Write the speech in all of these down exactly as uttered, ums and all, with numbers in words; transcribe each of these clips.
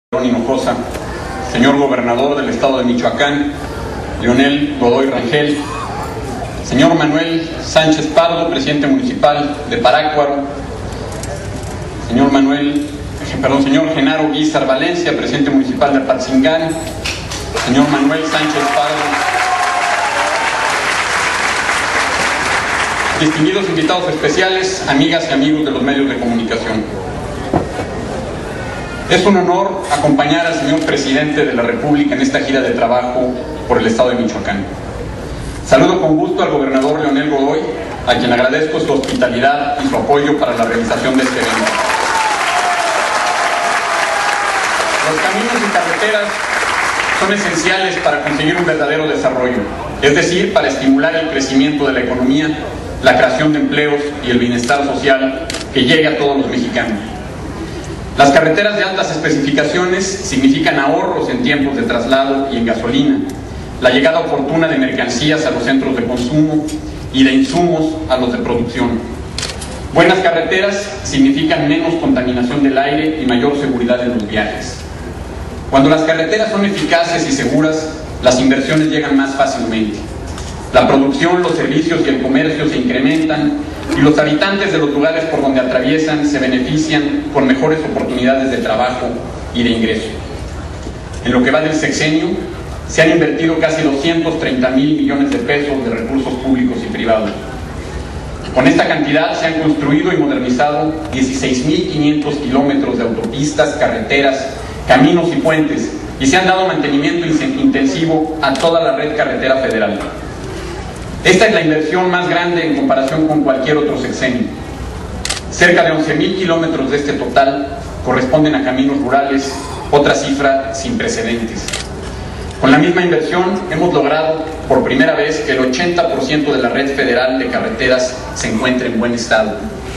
Hinojosa, señor gobernador del estado de Michoacán, Leonel Godoy Rangel, señor Manuel Sánchez Pardo, presidente municipal de Parácuaro, señor Manuel, perdón, señor Genaro Guízar Valencia, presidente municipal de Apatzingán, señor Manuel Sánchez Pardo, distinguidos invitados especiales, amigas y amigos de los medios de comunicación. Es un honor acompañar al señor presidente de la República en esta gira de trabajo por el estado de Michoacán. Saludo con gusto al gobernador Leonel Godoy, a quien agradezco su hospitalidad y su apoyo para la realización de este evento. Los caminos y carreteras son esenciales para conseguir un verdadero desarrollo, es decir, para estimular el crecimiento de la economía, la creación de empleos y el bienestar social que llegue a todos los mexicanos. Las carreteras de altas especificaciones significan ahorros en tiempos de traslado y en gasolina, la llegada oportuna de mercancías a los centros de consumo y de insumos a los de producción. Buenas carreteras significan menos contaminación del aire y mayor seguridad en los viajes. Cuando las carreteras son eficaces y seguras, las inversiones llegan más fácilmente. La producción, los servicios y el comercio se incrementan y los habitantes de los lugares por donde atraviesan se benefician con mejores oportunidades de trabajo y de ingreso. En lo que va del sexenio, se han invertido casi doscientos treinta mil millones de pesos de recursos públicos y privados. Con esta cantidad se han construido y modernizado dieciséis mil quinientos kilómetros de autopistas, carreteras, caminos y puentes, y se han dado mantenimiento intensivo a toda la red carretera federal. Esta es la inversión más grande en comparación con cualquier otro sexenio. Cerca de once mil kilómetros de este total corresponden a caminos rurales, otra cifra sin precedentes. Con la misma inversión hemos logrado por primera vez que el ochenta por ciento de la red federal de carreteras se encuentre en buen estado.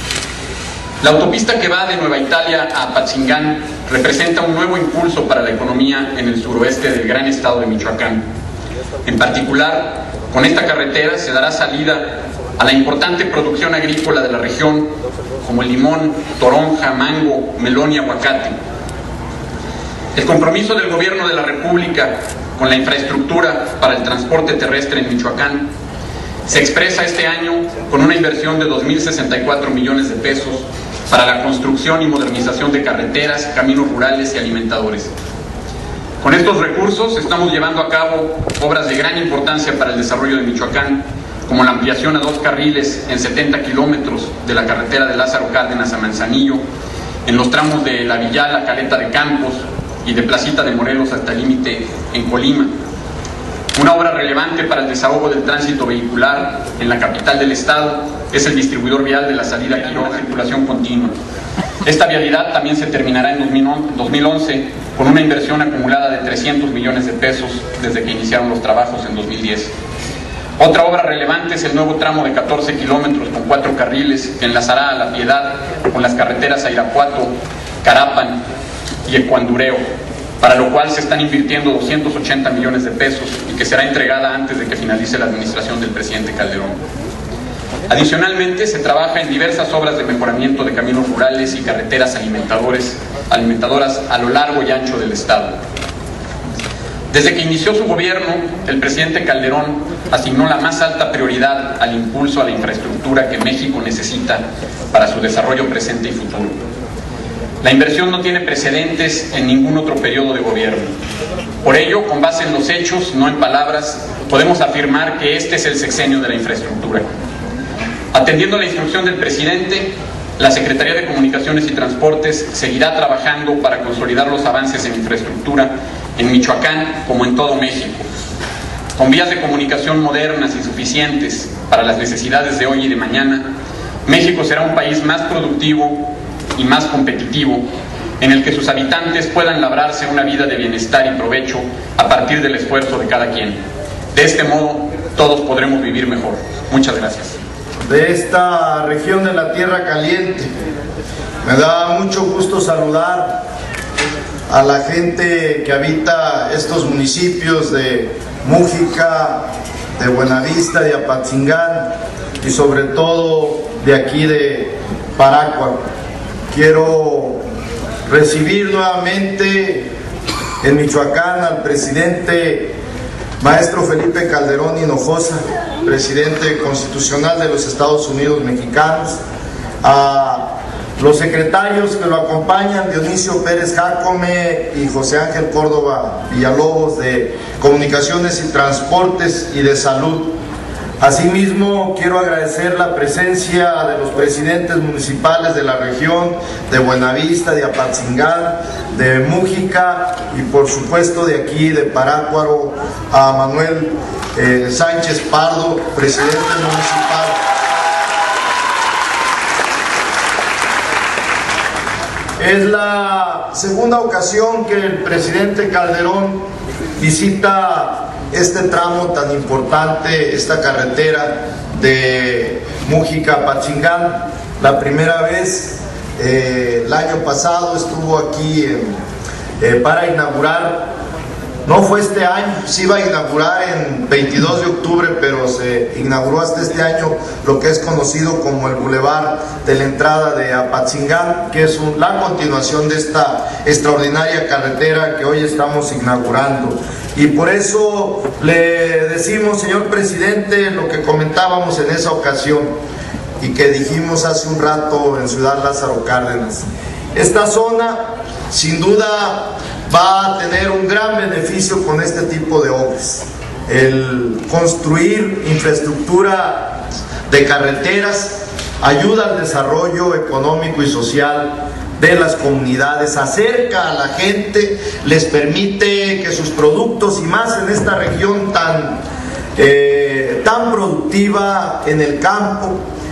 La autopista que va de Nueva Italia a Apatzingán representa un nuevo impulso para la economía en el suroeste del gran estado de Michoacán. En particular, con esta carretera se dará salida a la importante producción agrícola de la región, como el limón, toronja, mango, melón y aguacate. El compromiso del gobierno de la República con la infraestructura para el transporte terrestre en Michoacán se expresa este año con una inversión de dos mil sesenta y cuatro millones de pesos para la construcción y modernización de carreteras, caminos rurales y alimentadores. Con estos recursos estamos llevando a cabo obras de gran importancia para el desarrollo de Michoacán, como la ampliación a dos carriles en setenta kilómetros de la carretera de Lázaro Cárdenas a Manzanillo, en los tramos de La Villal a Caleta de Campos y de Placita de Morelos hasta el límite en Colima. Una obra relevante para el desahogo del tránsito vehicular en la capital del estado es el distribuidor vial de la salida Quiroga a circulación continua. Esta vialidad también se terminará en dos mil once con una inversión acumulada de trescientos millones de pesos desde que iniciaron los trabajos en dos mil diez. Otra obra relevante es el nuevo tramo de catorce kilómetros con cuatro carriles que enlazará a La Piedad con las carreteras a Irapuato, Carapan y Ecuandureo, para lo cual se están invirtiendo doscientos ochenta millones de pesos y que será entregada antes de que finalice la administración del presidente Calderón. Adicionalmente, se trabaja en diversas obras de mejoramiento de caminos rurales y carreteras alimentadores, alimentadoras a lo largo y ancho del estado. Desde que inició su gobierno, el presidente Calderón asignó la más alta prioridad al impulso a la infraestructura que México necesita para su desarrollo presente y futuro. La inversión no tiene precedentes en ningún otro periodo de gobierno. Por ello, con base en los hechos, no en palabras, podemos afirmar que este es el sexenio de la infraestructura. Atendiendo la instrucción del presidente, la Secretaría de Comunicaciones y Transportes seguirá trabajando para consolidar los avances en infraestructura en Michoacán como en todo México. Con vías de comunicación modernas y suficientes para las necesidades de hoy y de mañana, México será un país más productivo y más competitivo, en el que sus habitantes puedan labrarse una vida de bienestar y provecho a partir del esfuerzo de cada quien. De este modo, todos podremos vivir mejor. Muchas gracias. De esta región de la Tierra Caliente, me da mucho gusto saludar a la gente que habita estos municipios de Mújica, de Buenavista, de Apatzingán y sobre todo de aquí de Parácuaro. Quiero recibir nuevamente en Michoacán, al presidente maestro Felipe Calderón Hinojosa, presidente constitucional de los Estados Unidos mexicanos, a los secretarios que lo acompañan, Dionisio Pérez Jácome y José Ángel Córdoba Villalobos, de Comunicaciones y Transportes y de Salud. Asimismo, quiero agradecer la presencia de los presidentes municipales de la región, de Buenavista, de Apatzingán, de Mújica y por supuesto de aquí, de Parácuaro, a Manuel eh, Sánchez Pardo, presidente municipal. Es la segunda ocasión que el presidente Calderón visita este tramo tan importante, esta carretera de Mújica a Apatzingán. La primera vez, eh, el año pasado, estuvo aquí eh, eh, para inaugurar. No fue este año, se iba a inaugurar en veintidós de octubre, pero se inauguró hasta este año lo que es conocido como el Boulevard de la entrada de Apatzingán, que es un, la continuación de esta extraordinaria carretera que hoy estamos inaugurando. Y por eso le decimos, señor presidente, lo que comentábamos en esa ocasión y que dijimos hace un rato en Ciudad Lázaro Cárdenas. Esta zona, sin duda, va a tener un gran beneficio con este tipo de obras. El construir infraestructura de carreteras ayuda al desarrollo económico y social de las comunidades, acerca a la gente, les permite que sus productos, y más en esta región tan, eh, tan productiva en el campo,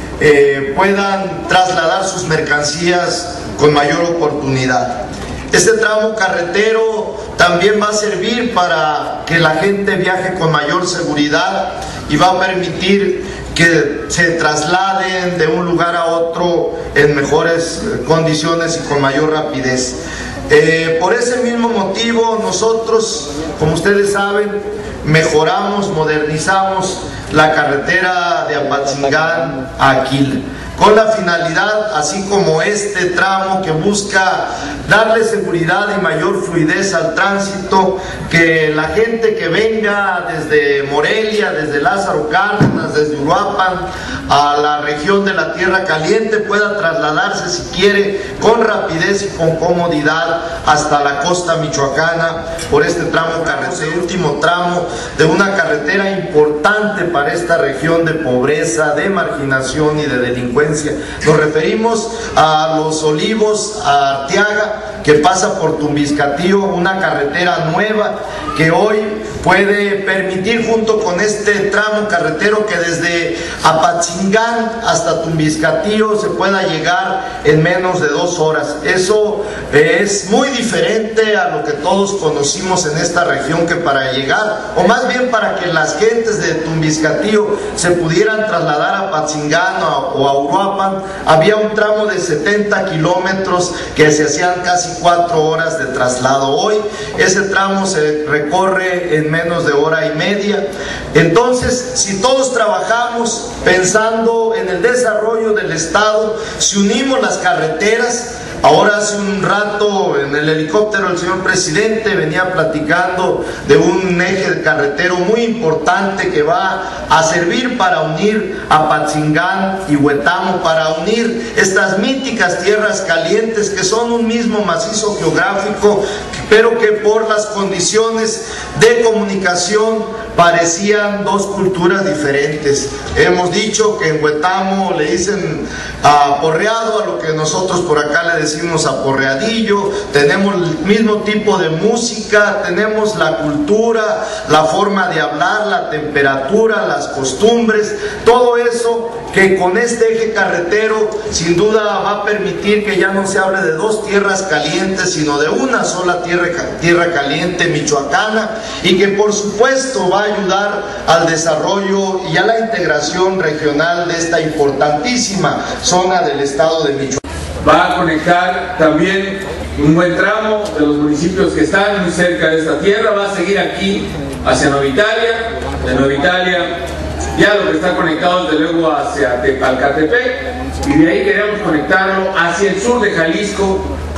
eh, puedan trasladar sus mercancías con mayor oportunidad. Este tramo carretero también va a servir para que la gente viaje con mayor seguridad y va a permitir que se trasladen de un lugar a otro en mejores condiciones y con mayor rapidez. Eh, por ese mismo motivo nosotros, como ustedes saben, mejoramos, modernizamos la carretera de Apatzingán a Aquila, con la finalidad, así como este tramo que busca darle seguridad y mayor fluidez al tránsito, que la gente que venga desde Morelia, desde Lázaro Cárdenas, desde Uruapan, a la región de la Tierra Caliente, pueda trasladarse, si quiere, con rapidez y con comodidad hasta la costa michoacana por este tramo carretero, el último tramo de una carretera importante para esta región de pobreza, de marginación y de delincuencia. Nos referimos a Los Olivos, a Arteaga, que pasa por Tumbiscatío, una carretera nueva que hoy puede permitir, junto con este tramo carretero, que desde Apatzingán hasta Tumbiscatío se pueda llegar en menos de dos horas. Eso es muy diferente a lo que todos conocimos en esta región, que para llegar, o más bien para que las gentes de Tumbiscatío se pudieran trasladar a Apatzingán o a Uruapan, había un tramo de setenta kilómetros que se hacían casi cuatro horas de traslado. Hoy ese tramo se recorre en menos de hora y media. Entonces, si todos trabajamos pensando en el desarrollo del Estado, si unimos las carreteras. Ahora hace un rato en el helicóptero el señor presidente venía platicando de un eje carretero muy importante que va a servir para unir Apatzingán y Huetamo, para unir estas míticas tierras calientes que son un mismo macizo geográfico, pero que por las condiciones de comunicación parecían dos culturas diferentes. Hemos dicho que en Huetamo le dicen aporreado a lo que nosotros por acá le decimos aporreadillo, tenemos el mismo tipo de música, tenemos la cultura, la forma de hablar, la temperatura, las costumbres, todo eso que con este eje carretero sin duda va a permitir que ya no se hable de dos tierras calientes, sino de una sola tierra, tierra caliente michoacana, y que por supuesto va a ayudar al desarrollo y a la integración regional de esta importantísima zona del estado de Michoacán. Va a conectar también un buen tramo de los municipios que están muy cerca de esta tierra, va a seguir aquí hacia Nueva Italia, de Nueva Italia ya lo que está conectado desde luego hacia Tepalcatepec, y de ahí queremos conectarlo hacia el sur de Jalisco,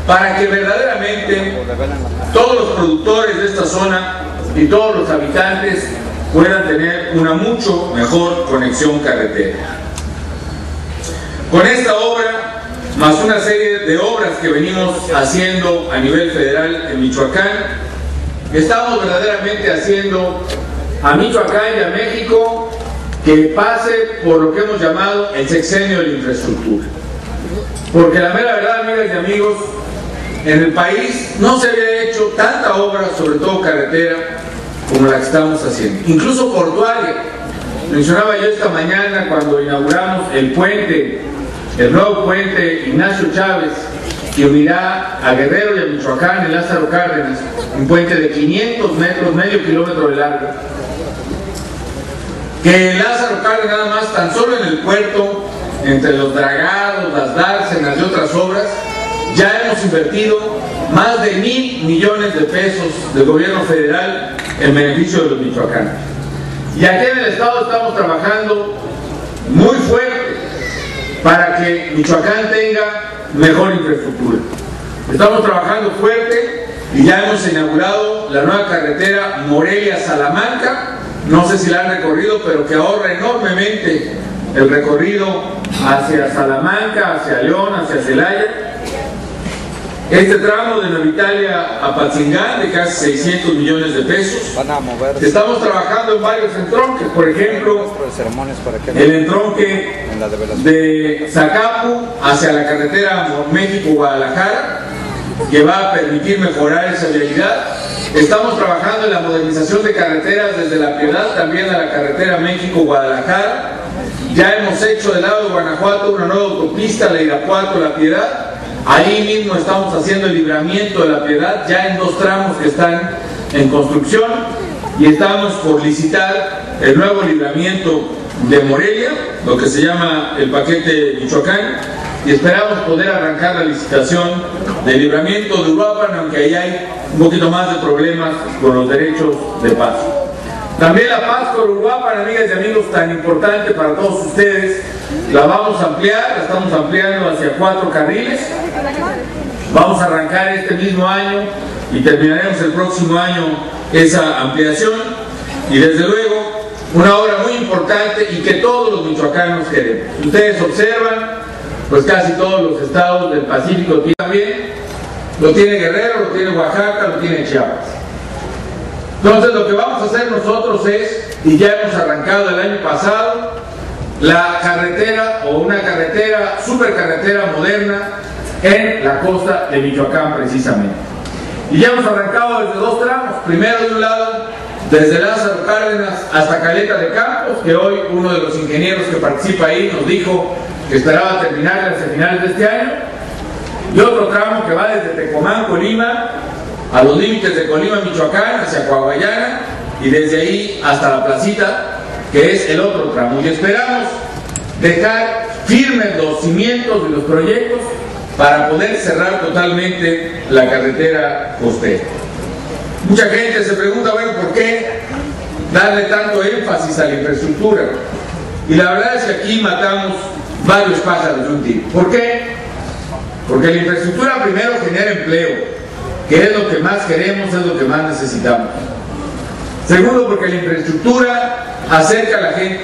para que verdaderamente todos los productores de esta zona y todos los habitantes puedan tener una mucho mejor conexión carretera. Con esta obra, más una serie de obras que venimos haciendo a nivel federal en Michoacán, estamos verdaderamente haciendo a Michoacán y a México que pase por lo que hemos llamado el sexenio de la infraestructura. Porque la mera verdad, amigas y amigos, en el país no se había hecho tanta obra, sobre todo carretera, como la que estamos haciendo. Incluso portuaria. Mencionaba yo esta mañana cuando inauguramos el puente, el nuevo puente Ignacio Chávez, que unirá a Guerrero y a Michoacán en Lázaro Cárdenas, un puente de quinientos metros, medio kilómetro de largo, que en Lázaro Cárdenas nada más, tan solo en el puerto, entre los dragados, las dársenas y otras obras, ya hemos invertido más de mil millones de pesos del gobierno federal en beneficio de los michoacanos. Y aquí en el estado estamos trabajando muy fuerte para que Michoacán tenga mejor infraestructura. Estamos trabajando fuerte y ya hemos inaugurado la nueva carretera Morelia-Salamanca. No sé si la han recorrido, pero que ahorra enormemente el recorrido hacia Salamanca, hacia León, hacia Celaya. Este tramo de Nueva Italia a Patzingán de casi seiscientos millones de pesos. Van a mover. Estamos trabajando en varios entronques, por ejemplo, el entronque de Zacapu hacia la carretera México-Guadalajara, que va a permitir mejorar esa vialidad. Estamos trabajando en la modernización de carreteras desde La Piedad también a la carretera México-Guadalajara. Ya hemos hecho del lado de Guanajuato una nueva autopista, la Irapuato-La Piedad. Ahí mismo estamos haciendo el libramiento de La Piedad, ya en dos tramos que están en construcción, y estamos por licitar el nuevo libramiento de Morelia, lo que se llama el paquete Michoacán, y esperamos poder arrancar la licitación del libramiento de Uruapan, aunque ahí hay un poquito más de problemas con los derechos de paso. También la paz por Uruapan, amigas y amigos, tan importante para todos ustedes, la vamos a ampliar, la estamos ampliando hacia cuatro carriles. Vamos a arrancar este mismo año y terminaremos el próximo año esa ampliación. Y desde luego, una obra muy importante y que todos los michoacanos queremos. Ustedes observan, pues casi todos los estados del Pacífico tienen también, lo tiene Guerrero, lo tiene Oaxaca, lo tiene Chiapas. Entonces lo que vamos a hacer nosotros es, y ya hemos arrancado el año pasado, la carretera o una carretera, supercarretera moderna en la costa de Michoacán precisamente. Y ya hemos arrancado desde dos tramos, primero de un lado, desde Lázaro Cárdenas hasta Caleta de Campos, que hoy uno de los ingenieros que participa ahí nos dijo que esperaba terminar hacia finales de este año, y otro tramo que va desde Tecomán, Colima, a los límites de Colima, Michoacán, hacia Coahuayana, y desde ahí hasta la placita, que es el otro tramo. Y esperamos dejar firmes los cimientos de los proyectos para poder cerrar totalmente la carretera costera. Mucha gente se pregunta, bueno, ¿por qué darle tanto énfasis a la infraestructura? Y la verdad es que aquí matamos varios pájaros de un tiro. ¿Por qué? Porque la infraestructura primero genera empleo, que es lo que más queremos, es lo que más necesitamos. Segundo, porque la infraestructura acerca a la gente.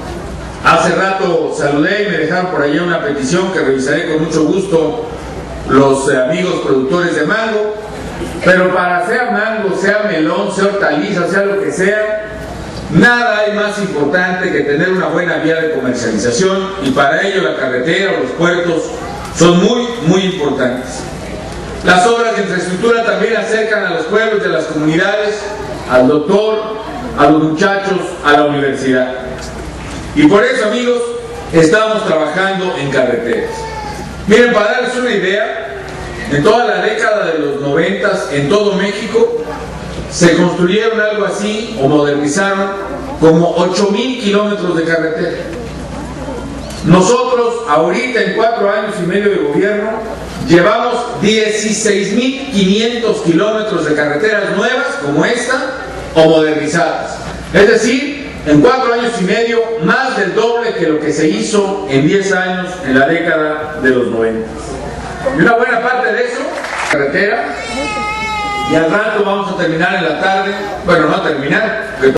Hace rato saludé y me dejaron por allá una petición que revisaré con mucho gusto los eh, amigos productores de mango, pero para sea mango, sea melón, sea hortaliza, sea lo que sea, nada hay más importante que tener una buena vía de comercialización, y para ello la carretera o los puertos son muy, muy importantes. Las obras de infraestructura también acercan a los pueblos y a las comunidades, al doctor, a los muchachos, a la universidad. Y por eso, amigos, estamos trabajando en carreteras. Miren, para darles una idea, en toda la década de los noventas, en todo México, se construyeron algo así, o modernizaron, como ocho mil kilómetros de carretera. Nosotros, ahorita, en cuatro años y medio de gobierno, llevamos dieciséis mil quinientos kilómetros de carreteras nuevas, como esta, o modernizadas. Es decir, en cuatro años y medio, más del doble que lo que se hizo en diez años en la década de los noventa. Y una buena parte de eso, carretera, y al rato vamos a terminar en la tarde, bueno, no terminar,